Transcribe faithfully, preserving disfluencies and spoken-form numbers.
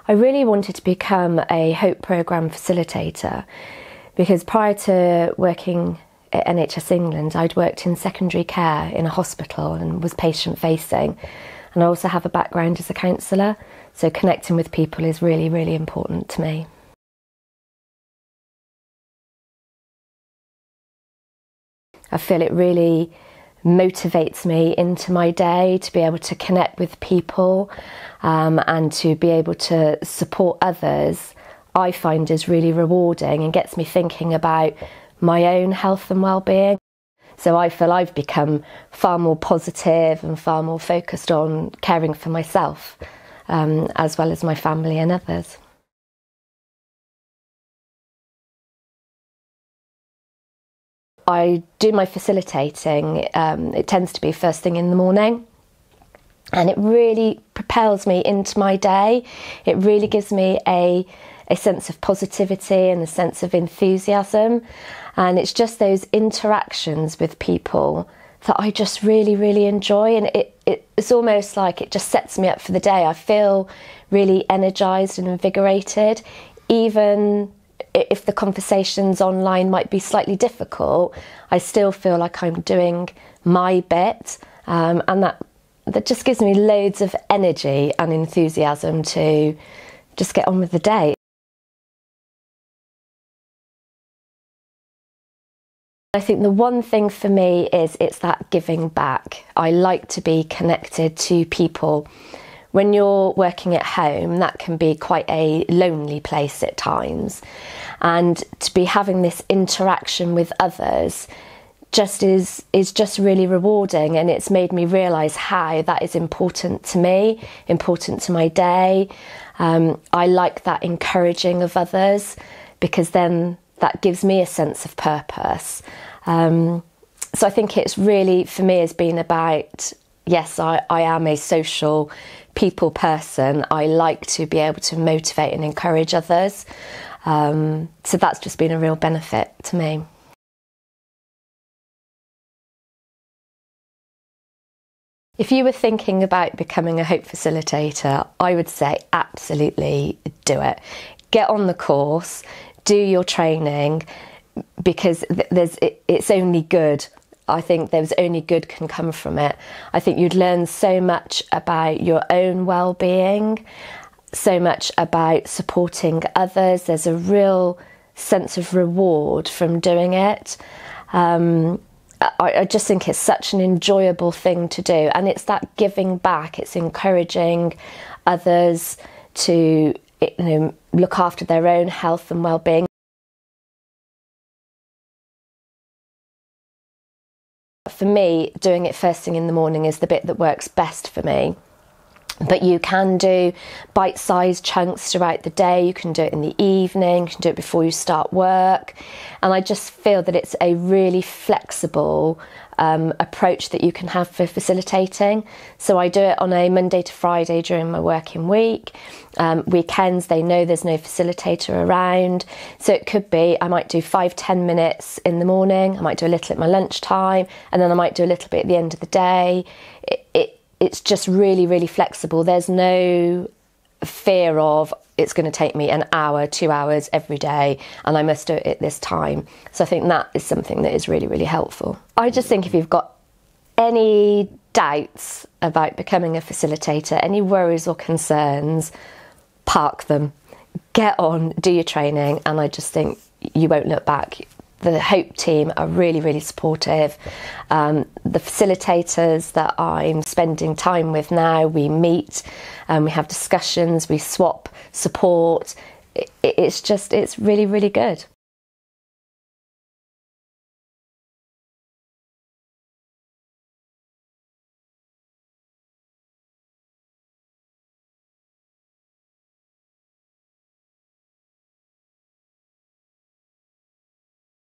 I really wanted to become a Hope Programme facilitator because prior to working at N H S England, I'd worked in secondary care in a hospital and was patient facing. And I also have a background as a counsellor, so connecting with people is really, really important to me. I feel it really motivates me into my day to be able to connect with people um, and to be able to support others. I find is really rewarding and gets me thinking about my own health and well-being. So I feel I've become far more positive and far more focused on caring for myself um, as well as my family and others. I do my facilitating, um, it tends to be first thing in the morning, and it really propels me into my day. It really gives me a, a sense of positivity and a sense of enthusiasm, and it's just those interactions with people that I just really, really enjoy, and it, it, it's almost like it just sets me up for the day. I feel really energised and invigorated, even if the conversations online might be slightly difficult. I still feel like I'm doing my bit, um, and that that just gives me loads of energy and enthusiasm to just get on with the day. I think the one thing for me is it's that giving back. I like to be connected to people. When you're working at home, that can be quite a lonely place at times. And to be having this interaction with others just is, is just really rewarding, and it's made me realise how that is important to me, important to my day. Um, I like that encouraging of others because then that gives me a sense of purpose. Um, so I think it's really, for me, has been about, yes, I, I am a social people person. I like to be able to motivate and encourage others. Um, so that's just been a real benefit to me. If you were thinking about becoming a Hope Facilitator, I would say absolutely do it. Get on the course, do your training, because there's it, it's only good. I think there's only good can come from it. I think you'd learn so much about your own well-being, so much about supporting others. There's a real sense of reward from doing it. Um, I, I just think it's such an enjoyable thing to do, and it's that giving back. It's encouraging others to, you know, look after their own health and well-being. For me, doing it first thing in the morning is the bit that works best for me. But you can do bite-sized chunks throughout the day. You can do it in the evening, you can do it before you start work. And I just feel that it's a really flexible um, approach that you can have for facilitating. So I do it on a Monday to Friday during my working week. Um, weekends, they know there's no facilitator around. So it could be, I might do five, ten minutes in the morning. I might do a little at my lunchtime, and then I might do a little bit at the end of the day. It, it, It's just really, really flexible. There's no fear of it's going to take me an hour, two hours every day, and I must do it at this time. So I think that is something that is really, really helpful. I just think if you've got any doubts about becoming a facilitator, any worries or concerns, park them. Get on, do your training, and I just think you won't look back. The Hope team are really, really supportive. Um, the facilitators that I'm spending time with now, we meet and we have discussions, we swap support. It, it's just, it's really, really good.